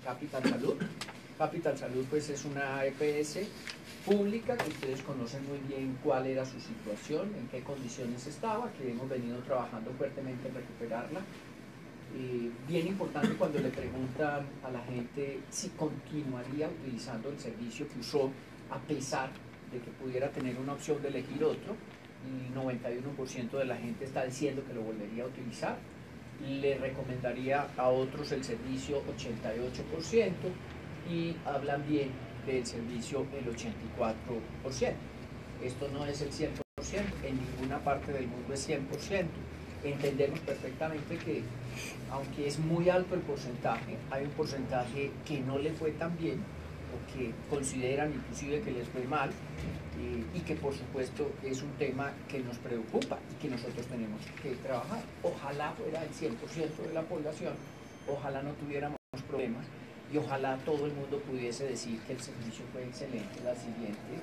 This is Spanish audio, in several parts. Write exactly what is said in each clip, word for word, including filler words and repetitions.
Capital Salud. Capital Salud pues es una E P S pública que ustedes conocen muy bien cuál era su situación, en qué condiciones estaba, que hemos venido trabajando fuertemente en recuperarla. Eh, bien importante cuando le preguntan a la gente si continuaría utilizando el servicio que usó a pesar de que pudiera tener una opción de elegir otro, el noventa y uno por ciento de la gente está diciendo que lo volvería a utilizar. Le recomendaría a otros el servicio ochenta y ocho por ciento y hablan bien del servicio el ochenta y cuatro por ciento. Esto no es el cien por ciento, en ninguna parte del mundo es cien por ciento. Entendemos perfectamente que, aunque es muy alto el porcentaje, hay un porcentaje que no le fue tan bien o que consideran inclusive que les fue mal eh, y que por supuesto es un tema que nos preocupa y que nosotros tenemos que trabajar. Ojalá fuera el cien por ciento de la población, ojalá no tuviéramos problemas y ojalá todo el mundo pudiese decir que el servicio fue excelente. La siguiente,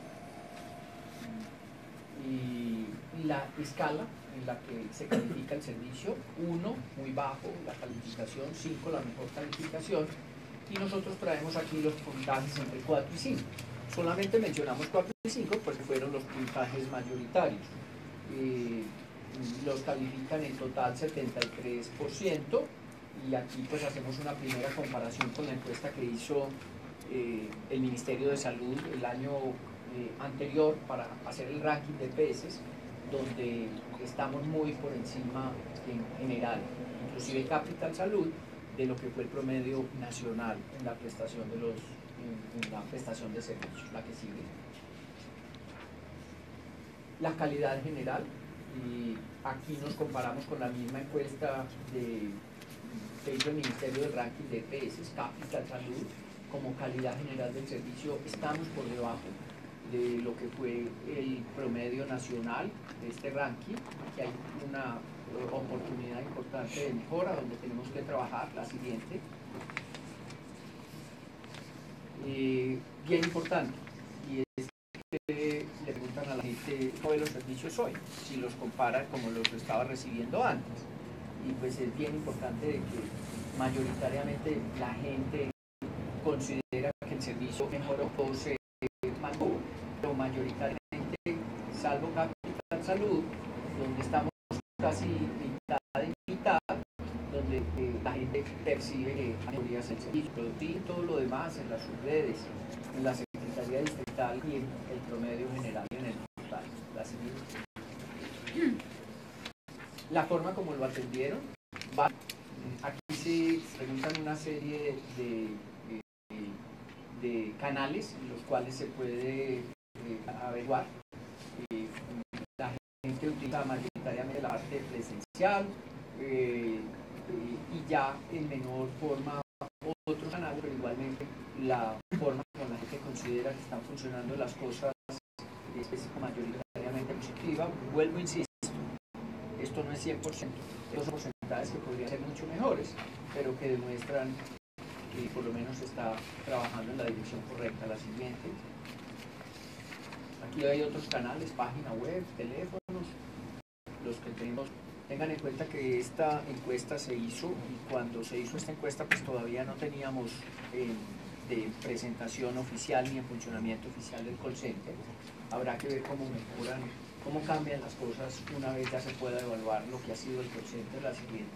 y la escala en la que se califica el servicio: uno, muy bajo la calificación; cinco, la mejor calificación, y nosotros traemos aquí los puntajes entre cuatro y cinco. Solamente mencionamos cuatro y cinco porque fueron los puntajes mayoritarios. Eh, los califican en total setenta y tres por ciento, y aquí pues hacemos una primera comparación con la encuesta que hizo eh, el Ministerio de Salud el año eh, anterior para hacer el ranking de E P S, donde estamos muy por encima en general, inclusive Capital Salud, de lo que fue el promedio nacional en la prestación de los en, en la prestación de servicios. La que sigue, la calidad general, y aquí nos comparamos con la misma encuesta de, que hizo el Ministerio del ranking de E P S, Capital Salud. Como calidad general del servicio estamos por debajo de lo que fue el promedio nacional de este ranking, que hay una oportunidad importante de mejora donde tenemos que trabajar. La siguiente, eh, bien importante, y es que le preguntan a la gente cómo ve los servicios hoy, si los compara como los estaba recibiendo antes, y pues es bien importante de que mayoritariamente la gente considera que el servicio mejoró o se mantuvo, pero mayoritariamente, salvo Capital Salud, donde estamos casi mitad y mitad, donde eh, la gente percibe que hay mejorías en el servicio, y todo lo demás en las subredes, en la Secretaría Distrital y en el promedio general y en el total. La siguiente, la forma como lo atendieron, va, aquí se preguntan una serie de, de, de canales en los cuales se puede eh, averiguar. Eh, la gente utiliza mayoritariamente la parte presencial eh, eh, y ya en menor forma otros canales, pero igualmente la forma con la gente considera que están funcionando las cosas es mayoritariamente positiva. Vuelvo, insisto, esto no es cien por ciento, estos son porcentajes que podrían ser mucho mejores, pero que demuestran que por lo menos se está trabajando en la dirección correcta. La siguiente, aquí hay otros canales, página web, teléfonos, los que tenemos. Tengan en cuenta que esta encuesta se hizo, y cuando se hizo esta encuesta pues todavía no teníamos eh, de presentación oficial ni en funcionamiento oficial del call center. Habrá que ver cómo mejoran, cómo cambian las cosas una vez ya se pueda evaluar lo que ha sido el call center. La siguiente,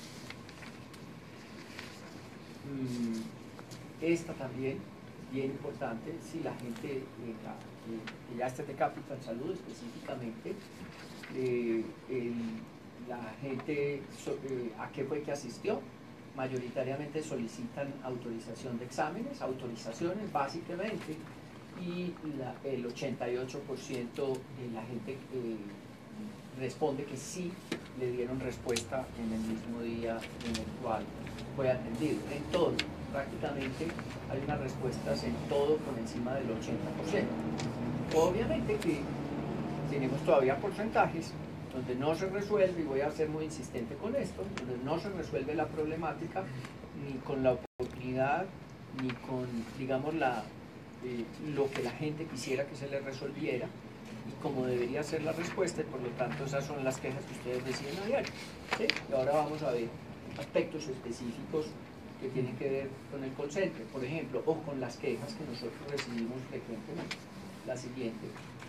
esta también, bien importante, si la gente eh, la, eh, que ya esté de Capital Salud específicamente, eh, el, la gente so, eh, a qué fue que asistió. Mayoritariamente solicitan autorización de exámenes, autorizaciones básicamente, y la, el ochenta y ocho por ciento de la gente eh, responde que sí le dieron respuesta en el mismo día en el cual fue atendido. En todo, prácticamente hay unas respuestas en todo por encima del ochenta por ciento. Obviamente que tenemos todavía porcentajes donde no se resuelve, y voy a ser muy insistente con esto, donde no se resuelve la problemática ni con la oportunidad, ni con, digamos, la, eh, lo que la gente quisiera que se le resolviera, y como debería ser la respuesta, y por lo tanto esas son las quejas que ustedes deciden a diario, ¿sí? Y ahora vamos a ver aspectos específicos que tienen que ver con el call center, por ejemplo, o con las quejas que nosotros recibimos frecuentemente. La siguiente.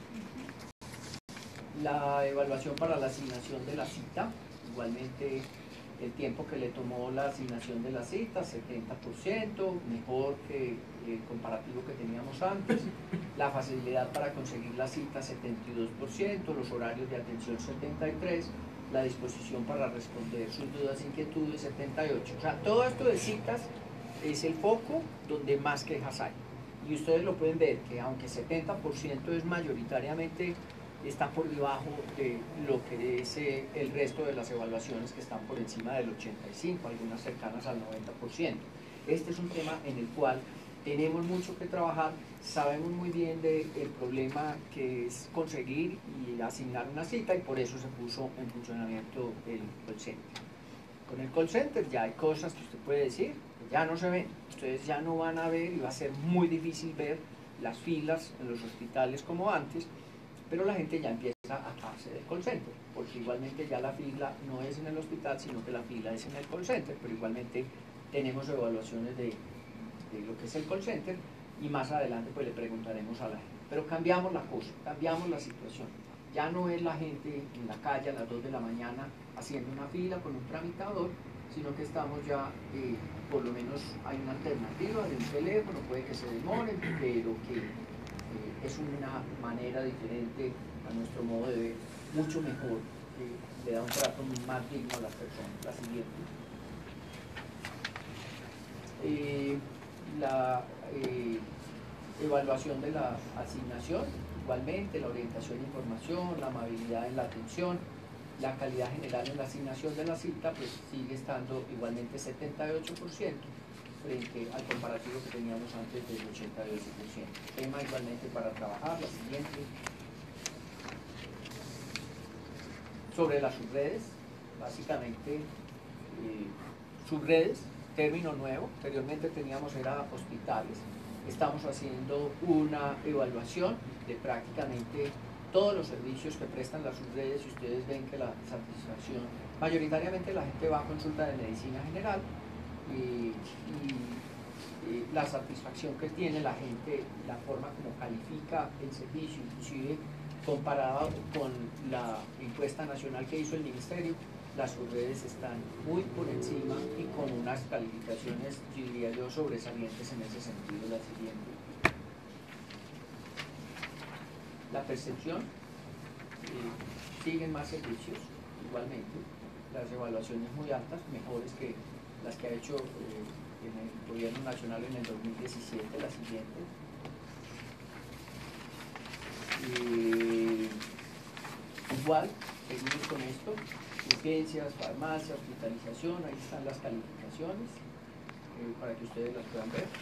La evaluación para la asignación de la cita, igualmente el tiempo que le tomó la asignación de la cita, setenta por ciento, mejor que el comparativo que teníamos antes. La facilidad para conseguir la cita, setenta y dos por ciento, los horarios de atención, setenta y tres por ciento, la disposición para responder sus dudas e inquietudes, setenta y ocho por ciento. O sea, todo esto de citas es el foco donde más quejas hay. Y ustedes lo pueden ver, que aunque setenta por ciento es mayoritariamente, está por debajo de lo que es eh, el resto de las evaluaciones, que están por encima del ochenta y cinco por ciento, algunas cercanas al noventa por ciento. Este es un tema en el cual tenemos mucho que trabajar, sabemos muy bien del problema que es conseguir y asignar una cita, y por eso se puso en funcionamiento el call center. Con el call center ya hay cosas que usted puede decir que ya no se ven, ustedes ya no van a ver y va a ser muy difícil ver las filas en los hospitales como antes, pero la gente ya empieza a atarse del call center, porque igualmente ya la fila no es en el hospital, sino que la fila es en el call center, pero igualmente tenemos evaluaciones de, de lo que es el call center, y más adelante pues le preguntaremos a la gente. Pero cambiamos la cosa, cambiamos la situación. Ya no es la gente en la calle a las dos de la mañana haciendo una fila con un tramitador, sino que estamos ya, eh, por lo menos hay una alternativa de un teléfono, puede que se demore, pero que eh, es una manera diferente a nuestro modo de ver, mucho mejor, que le da un trato más digno a las personas. La siguiente. Eh, la eh, evaluación de la asignación, igualmente la orientación e información, la amabilidad en la atención, la calidad general en la asignación de la cita, pues sigue estando igualmente setenta y ocho por ciento frente al comparativo que teníamos antes del ochenta y ocho por ciento. Tema igualmente para trabajar. La siguiente. Sobre las subredes, básicamente eh, subredes, término nuevo, anteriormente teníamos era hospitales. Estamos haciendo una evaluación de prácticamente todos los servicios que prestan las subredes, y ustedes ven que la satisfacción, mayoritariamente la gente va a consulta de medicina general, y, y, y la satisfacción que tiene la gente, la forma como califica el servicio, inclusive comparado con la encuesta nacional que hizo el ministerio, las subredes están muy por encima y con unas calificaciones, diría yo, sobresalientes en ese sentido. La siguiente. La percepción, eh, siguen más servicios, igualmente, las evaluaciones muy altas, mejores que las que ha hecho eh, en el gobierno nacional en el dos mil diecisiete. La siguiente. Eh, igual, seguimos con esto. Urgencias, farmacia, hospitalización, ahí están las calificaciones, eh, para que ustedes las puedan ver.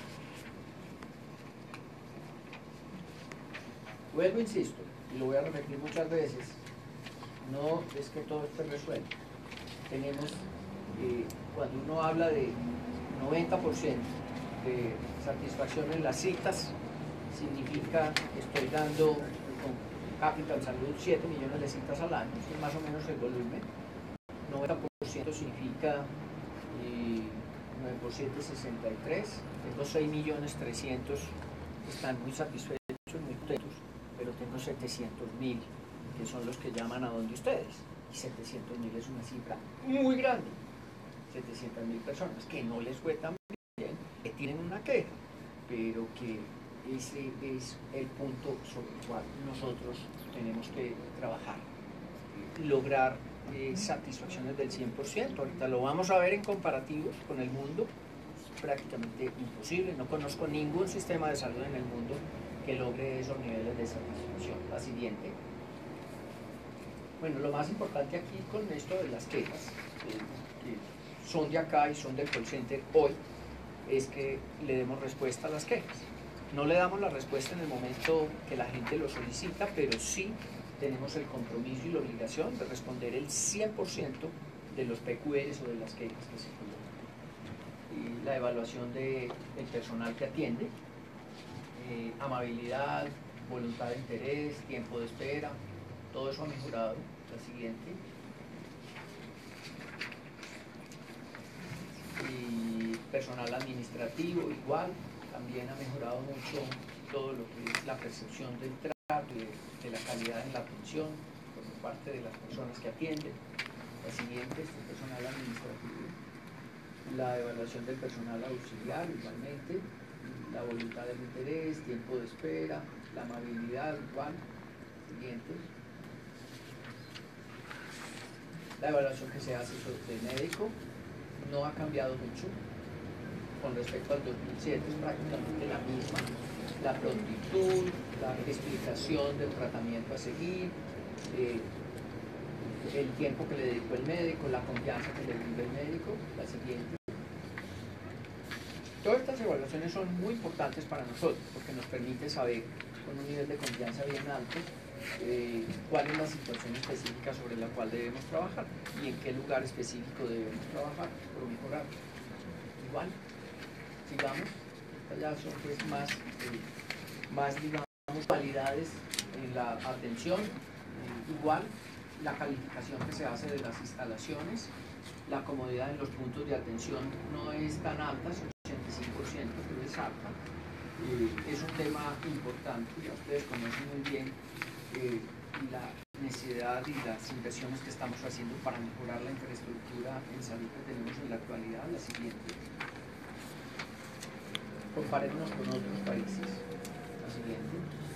Vuelvo, insisto, y lo voy a repetir muchas veces, no es que todo esté resuelto. Tenemos, eh, cuando uno habla de noventa por ciento de satisfacción en las citas, significa que estoy dando con Capital Salud siete millones de citas al año, eso es más o menos el volumen. noventa por ciento significa eh, nueve por siete, sesenta y tres, tengo seis millones trescientos que están muy satisfechos, muy contentos, pero tengo setecientos mil que son los que llaman a donde ustedes, y setecientos mil es una cifra muy grande, setecientas mil personas que no les fue tan bien, que tienen una queja, pero que ese es el punto sobre el cual nosotros tenemos que trabajar, lograr Eh, satisfacciones del cien por ciento. Ahorita lo vamos a ver en comparativos con el mundo, es prácticamente imposible, no conozco ningún sistema de salud en el mundo que logre esos niveles de satisfacción. La siguiente. Bueno, lo más importante aquí con esto de las quejas, eh, que son de acá y son del call center hoy, es que le demos respuesta a las quejas. No le damos la respuesta en el momento que la gente lo solicita, pero sí tenemos el compromiso y la obligación de responder el cien por ciento de los P Q Rs o de las quejas que se colocan. Y la evaluación del de personal que atiende, eh, amabilidad, voluntad de interés, tiempo de espera, todo eso ha mejorado. La siguiente. Y personal administrativo igual, también ha mejorado mucho todo lo que es la percepción del trato y de, de la calidad en la atención por parte de las personas que atienden. La siguiente es el personal administrativo, la evaluación del personal auxiliar igualmente, la voluntad del interés, tiempo de espera, la amabilidad igual. Siguiente. La evaluación que se hace sobre el médico no ha cambiado mucho con respecto al dos mil siete, es prácticamente la misma. La prontitud, la explicación del tratamiento a seguir, eh, el tiempo que le dedicó el médico, la confianza que le brinda el médico. La siguiente. Todas estas evaluaciones son muy importantes para nosotros porque nos permite saber con un nivel de confianza bien alto eh, cuál es la situación específica sobre la cual debemos trabajar y en qué lugar específico debemos trabajar por mejorar. Igual, sigamos, estas ya son pues más, eh, más digamos, cualidades en la atención. Eh, igual, la calificación que se hace de las instalaciones, la comodidad en los puntos de atención no es tan alta, es ochenta y cinco por ciento, pero es alta. Eh, es un tema importante, ya ustedes conocen muy bien eh, la necesidad y las inversiones que estamos haciendo para mejorar la infraestructura en salud que tenemos en la actualidad. La siguiente. Comparémonos con otros países. La siguiente.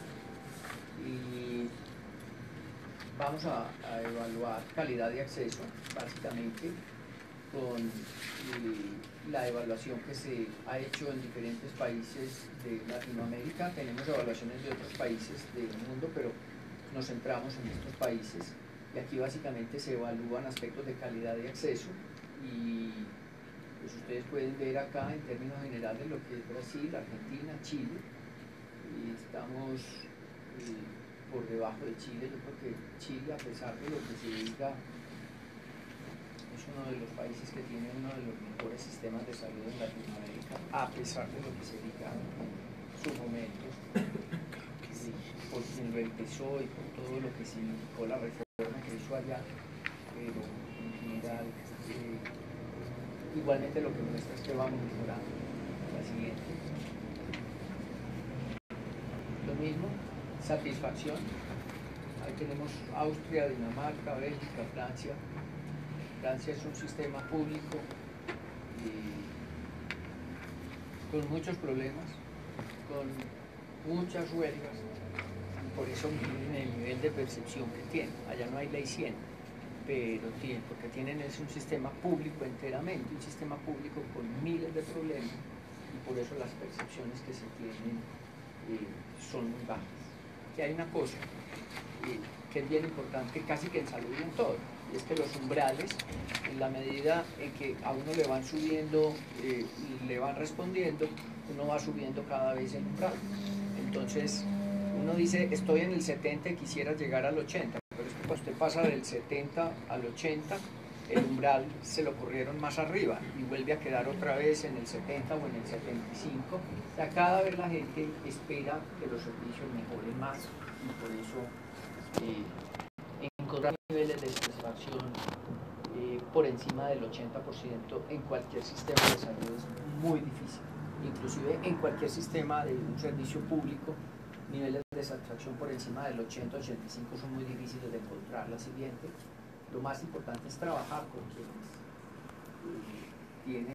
Y vamos a, a evaluar calidad de acceso, básicamente, con eh, la evaluación que se ha hecho en diferentes países de Latinoamérica. Tenemos evaluaciones de otros países del mundo, pero nos centramos en estos países. Y aquí básicamente se evalúan aspectos de calidad de acceso y pues ustedes pueden ver acá en términos generales lo que es Brasil, Argentina, Chile. Y estamos eh, por debajo de Chile. Yo creo que Chile, a pesar de lo que se diga, es uno de los países que tiene uno de los mejores sistemas de salud en Latinoamérica, a pesar de lo que se diga en su momento, sí, por quien lo empezó y por todo lo que significó la reforma que hizo allá, pero en general, eh, igualmente lo que muestra es que vamos mejorando. La siguiente. Lo mismo, satisfacción. Ahí tenemos Austria, Dinamarca, Bélgica, Francia. Francia es un sistema público eh, con muchos problemas, con muchas huelgas, y por eso tienen el nivel de percepción que tienen. Allá no hay ley cien, pero tienen, porque tienen es un sistema público enteramente, un sistema público con miles de problemas, y por eso las percepciones que se tienen eh, son muy bajas. Que hay una cosa eh, que es bien importante, casi que en salud y en todo, y es que los umbrales, en la medida en que a uno le van subiendo eh, y le van respondiendo, uno va subiendo cada vez el umbral. Entonces, uno dice, estoy en el setenta y quisiera llegar al ochenta, pero es que cuando usted pasa del setenta al ochenta, el umbral se lo corrieron más arriba y vuelve a quedar otra vez en el setenta o en el setenta y cinco. O sea, cada vez la gente espera que los servicios mejoren más y por eso eh, encontrar niveles de satisfacción eh, por encima del ochenta por ciento en cualquier sistema de salud es muy difícil. Inclusive en cualquier sistema de un servicio público, niveles de satisfacción por encima del ochenta a ochenta y cinco son muy difíciles de encontrar. La siguiente. Lo más importante es trabajar con quienes eh, tienen